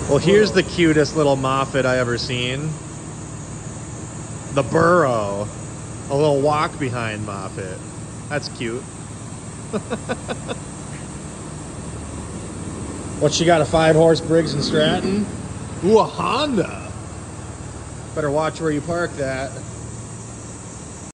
Well, here's the cutest little Moffett I ever seen. The BURRO. A little walk behind Moffett. That's cute. What, she got a 5-horse Briggs and Stratton? Ooh, a Honda. Better watch where you park that.